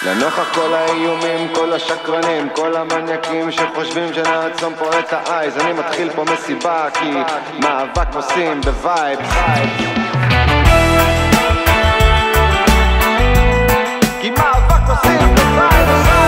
לנוכח כל האיומים, כל השקרנים, כל המניאקים שחושבים שנעצום פה את האייז, אני מתחיל פה מסיבה כי מאבק עושים בווייב. כי מאבק עושים בווייב.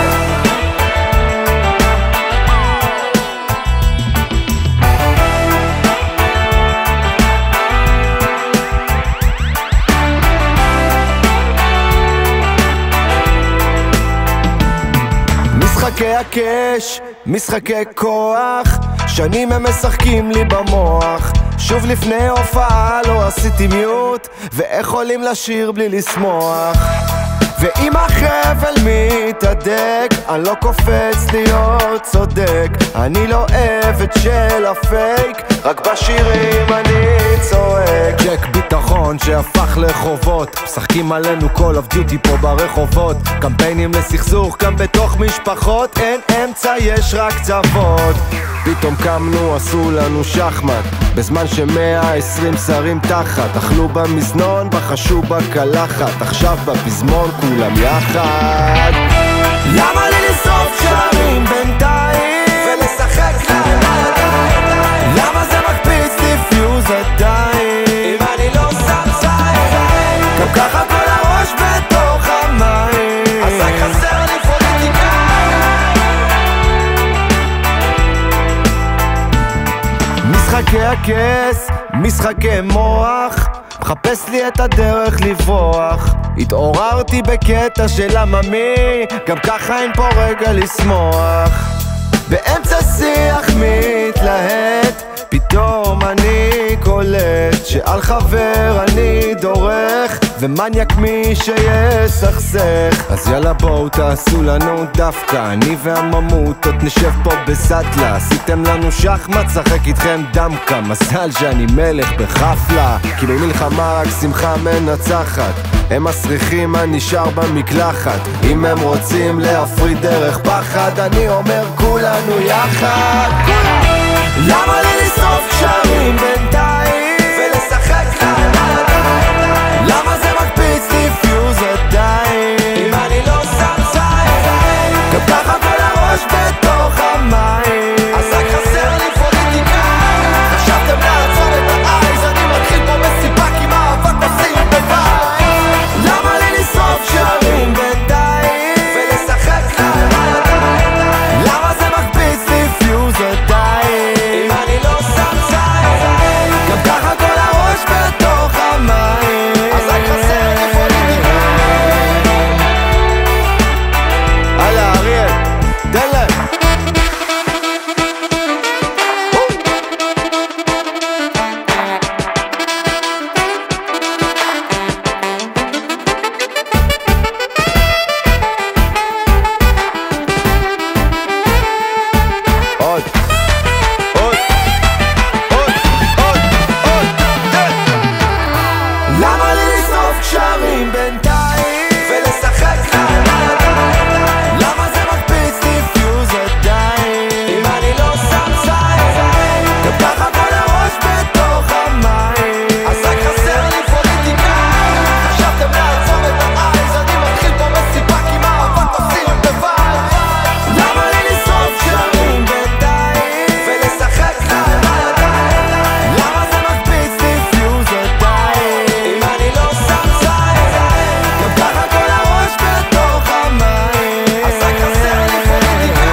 משחקי הקש, משחקי כוח, שנים הם משחקים לי במוח. שוב לפני הופעה לא עשיתי מיוט, ואיך עולים לשיר בלי לשמוח. ואם החבל מתהדק, אני לא קופץ להיות צודק. אני לא עבד של הפייק, רק בשירים אני צועק. צ'ק ביטחון שהפך לחובות, משחקים עלינו Call of Duty פה ברחובות. קמפיינים לסכסוך גם בתוך משפחות, אין אמצע יש רק צוות. פתאום קמנו עשו לנו שחמט, בזמן ש120 שרים תחת. אכלו במזנון, בחשו בקלחת, עכשיו בפזמון כולם יחד. למה לי לשרוף שערים בינתיים ולשחק להם לידיים? למה זה מקפיץ לי פיוז עדיין אם אני לא שם צעיר? גם ככה כל הראש בתוך המים, אז רק חסר לי פוליטיקה. משחקי הכס, משחקי מוח, מחפש לי את הדרך לברוח. התעוררתי בקטע של עממי, גם ככה אין פה רגע לשמוח. באמצע שיח מתלהט, פתאום אני קולט שעל חבר אני דורך, ומניאק מי שיסכסך. אז יאללה בואו תעשו לנו דווקא, אני והממוטות נשב פה בסטלה. עשיתם לנו שחמט, שחק איתכם דמקה, מזל שאני מלך בחפלה. כי במלחמה רק שמחה מנצחת, הם מסריחים אני נשאר במקלחת. אם הם רוצים להפריד דרך פחד, אני אומר כולנו יחד. למה לי לשרוף קשרים בינתיים ולשחק להם לידיים? למה זה מקפיץ לי פיוז עדיין אם אני לא שם צעיר? גם ככה כל הראש בתוך המים, אז רק חסר לי פוליטיקה. חשבתם לעצור את האייז, אני מתחיל פה מסיבה כי מאבק עושים בווייב. למה לי לשרוף קשרים בינתיים ולשחק להם לידיים? למה זה מקפיץ לי פיוז עדיין אם אני לא שם צעיר? גם ככה כל הראש בתוך המים, אז רק חסר לי פוליטיקה. הלאה אריאל, תן להם. למה לי לשרוף קשרים בינתיים ולשחק להם לידיים? למה זה מקפיץ לי פיוז עדיין אם אני לא שם צעיר? גם ככה כל הראש בתוך המים, אז רק חסר לי פוליטיקה. חשבתם לעצור את האייז, אני מתחיל פה מסיבה כי מאבק עושים בווייב. למה לי לשרוף קשרים בינתיים ולשחק להם לידיים? למה זה מקפיץ לי פיוז עדיין אם אני לא שם צעיר? גם ככה כל הראש בתוך המים, אז רק חסר לי פוליטיקה.